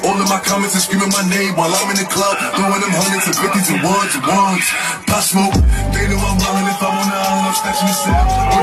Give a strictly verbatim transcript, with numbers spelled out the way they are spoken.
All of my comments are screaming my name while I'm in the club, throwing them hundreds and fifties and ones and ones. Pop smoke, they know I'm wrong, and if I'm on the island, I'm snatching the set.